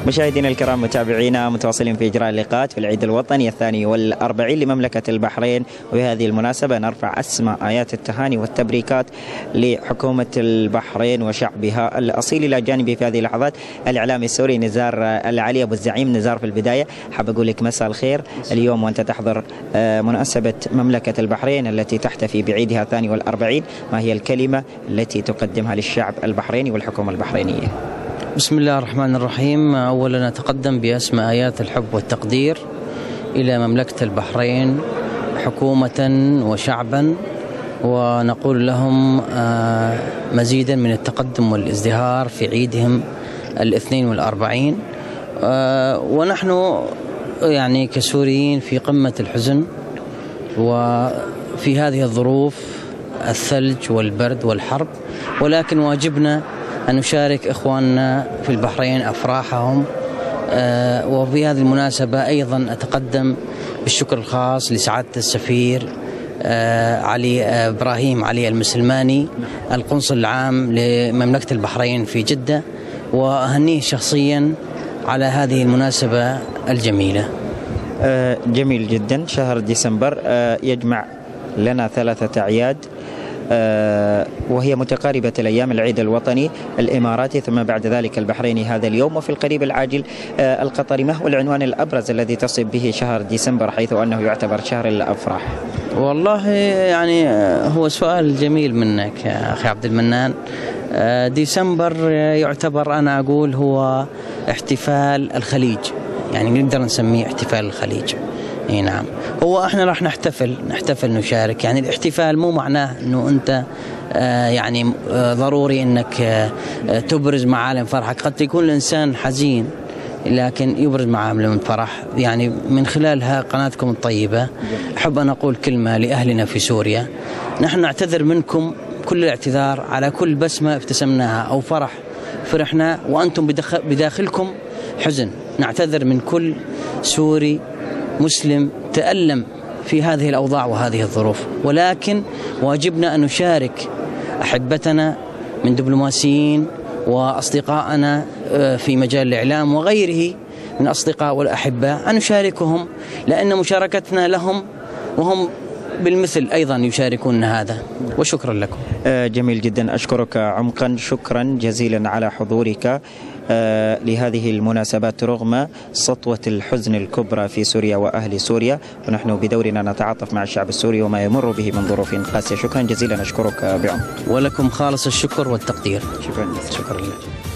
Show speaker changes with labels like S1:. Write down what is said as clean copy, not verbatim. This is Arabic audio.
S1: مشاهدينا الكرام متابعينا متواصلين في إجراء اللقاءات في العيد الوطني 42 لمملكة البحرين، وبهذه المناسبة نرفع أسمى آيات التهاني والتبريكات لحكومة البحرين وشعبها الأصيل. إلى جانبي في هذه اللحظات الإعلامي السوري نزار العلي أبو الزعيم. نزار، في البداية حاب أقول لك مساء الخير اليوم وأنت تحضر مناسبة مملكة البحرين التي تحتفي بعيدها 42. ما هي الكلمة التي تقدمها للشعب البحريني والحكومة البحرينية؟
S2: بسم الله الرحمن الرحيم. أولا نتقدم بأسمى آيات الحب والتقدير إلى مملكة البحرين حكومة وشعبا، ونقول لهم مزيدا من التقدم والازدهار في عيدهم 42. ونحن يعني كسوريين في قمة الحزن وفي هذه الظروف الثلج والبرد والحرب، ولكن واجبنا أن نشارك إخواننا في البحرين أفراحهم. وفي هذه المناسبة أيضا أتقدم بالشكر الخاص لسعادة السفير علي إبراهيم علي المسلماني القنصل العام لمملكة البحرين في جدة، وأهنيه شخصيا على هذه المناسبة الجميلة.
S1: جميل جدا. شهر ديسمبر يجمع لنا 3 أعياد، وهي متقاربة الأيام: العيد الوطني الإماراتي، ثم بعد ذلك البحريني هذا اليوم، وفي القريب العاجل القطري. ما هو العنوان الأبرز الذي تصف به شهر ديسمبر حيث أنه يعتبر شهر الأفراح؟
S2: والله يعني هو سؤال جميل منك يا أخي عبد المنان. ديسمبر يعتبر أنا أقول هو احتفال الخليج، يعني نقدر نسميه احتفال الخليج. اي نعم، هو احنا راح نحتفل نشارك. يعني الاحتفال مو معناه انه انت يعني ضروري انك تبرز معالم فرحك. قد يكون الانسان حزين لكن يبرز معالم فرح. يعني من خلالها قناتكم الطيبة احب ان اقول كلمة لاهلنا في سوريا: نحن نعتذر منكم كل الاعتذار على كل بسمة ابتسمناها او فرح فرحنا وانتم بداخلكم حزن. نعتذر من كل سوري مسلم تألم في هذه الأوضاع وهذه الظروف، ولكن واجبنا أن نشارك أحبتنا من دبلوماسيين وأصدقائنا في مجال الإعلام وغيره من أصدقاء والأحبة، أن نشاركهم، لأن مشاركتنا لهم وهم بالمثل أيضا يشاركون هذا. وشكرا لكم.
S1: جميل جدا، أشكرك عمقا، شكرا جزيلا على حضورك لهذه المناسبات رغم سطوة الحزن الكبرى في سوريا وأهل سوريا، ونحن بدورنا نتعاطف مع الشعب السوري وما يمر به من ظروف قاسية. شكرا جزيلا، أشكرك بعمق.
S2: ولكم خالص الشكر والتقدير.
S1: شكرا.
S2: شكرا لك.